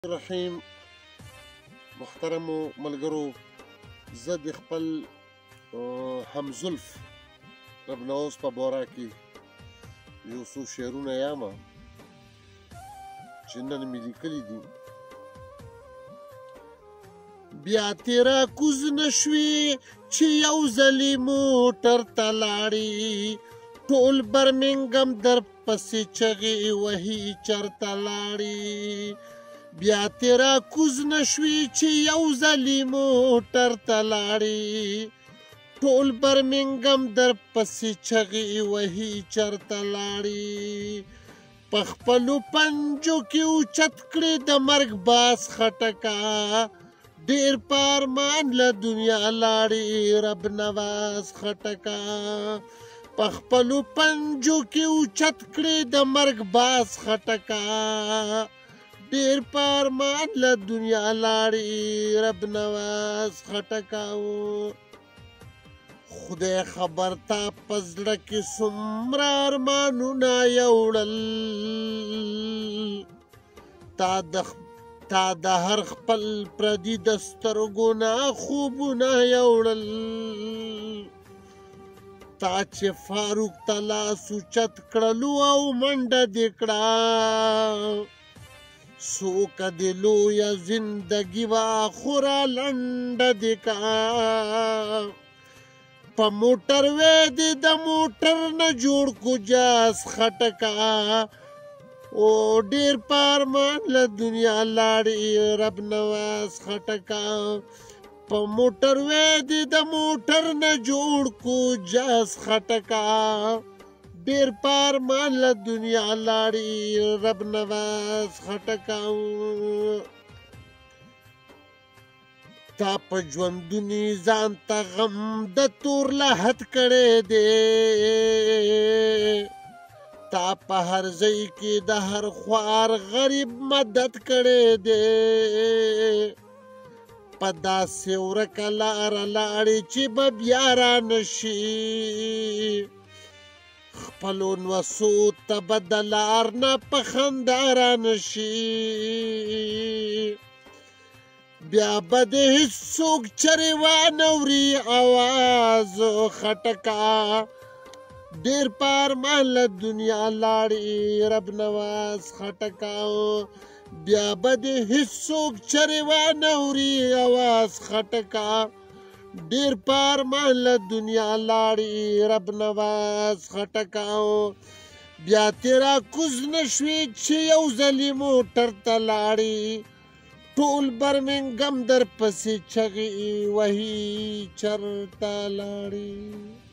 رحیم محترمو ملګرو، زه د خپل همزلف رب نواز په باره کې یو څو شعرونه یامه چې نن مې لیکلي دي. بیا تیرا کوز نشوي چې یو ځلې موټر ته لاړې، ټول برمنګم در پسې چغې وهي چرته لاړې. بیا تیرا کوز نشوي چې یو ځلې موټر ته لاړې، ټول برمنګم در پسې چغې وهي چرته لاړې. په خپلو پنجو کې اوچت کړې د مرګ باس خټکه، ډېر په ارمان له دنیا لاړې رب نواز خټکه. په خپلو پنجو کې اوچت کړې د مرګ باس خټکه، ډېر په ارمان له دنیا لاړې رب نواز خټکه. خدای خبر تا په زړه کې څومره ارمانونه یوړل، تا د هر خپل پردي د سترګو نه خوبونه یوړل. تا چې فاروق ته لاس اوچت کړلو او منډه دې کړه، څوکه دې لویه زندګي وه خو را لنډه دې کړه. په موټر وې دې د موټر نه جوړ کو جاز خټکه، او ډېر په ارمان له دنیا لاړې رب نواز خټکه. په موټر وې دې د موټر نه جوړ کو جاز خټکه، ډېر په ارمان له دنیا لاړې رب نواز خټکه. تا په ژوندوني ځان ته غم د تور لحد کړی دی، تا په هر ځای کې د هر خوار غریب مدد کړی دی. په داسې ورکه لاره لاړې چې به بیا رانشي، خپلو نوسو ته به د لار نه په خندا رانشي. بیا به د هېڅوک چرې وانوري اواز خټکه، ډېر په ارمان له دنیا لاړې رب نواز خټکه. بیا به د هېڅوک چرې وانوري اواز خټکه، ډېر په ارمان له دنیا لاړې رب نواز خټکه. بیا تیرا کوز نشوي چې یو ځلې موټر ته لاړې، ټول برمنګم در پسې چغې وهي چرته لاړې.